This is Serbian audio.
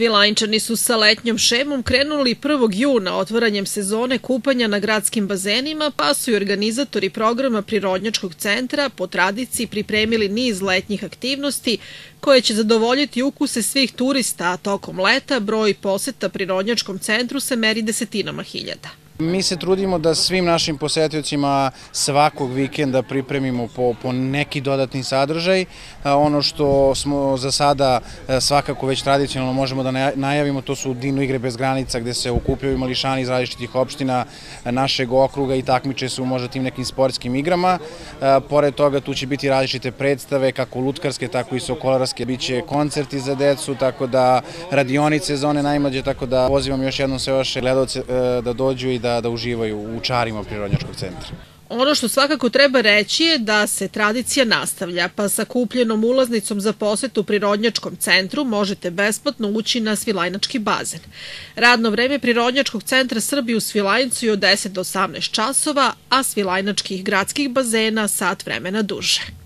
Svilajnčani su sa letnjom šemom krenuli 1. juna otvaranjem sezone kupanja na gradskim bazenima, pa su i organizatori programa Prirodnjačkog centra po tradiciji pripremili niz letnjih aktivnosti koje će zadovoljiti ukuse svih turista, a tokom leta broj poseta Prirodnjačkom centru se meri desetinama hiljada. Mi se trudimo da svim našim posetiocima svakog vikenda pripremimo po neki dodatni sadržaj. Ono što smo za sada svakako već tradicionalno možemo da najavimo, to su Dino igre bez granica gde se okupljaju mališani iz različitih opština našeg okruga i takmiče se u možda tim nekim sportskim igrama. Pored toga tu će biti različite predstave, kako lutkarske, tako i sokolarske. Biće koncerti za decu, tako da radionice za one najmlađe, tako da pozivam još jednom sve vaše gledalce da dođu i da uživaju u čarima Prirodnjačkog centra. Ono što svakako treba reći je da se tradicija nastavlja, pa sa kupljenom ulaznicom za posetu Prirodnjačkom centru možete besplatno ući na Svilajnački bazen. Radno vreme Prirodnjačkog centra Srbije u Svilajncu je od 10 do 18 časova, a Svilajnačkih gradskih bazena sat vremena duže.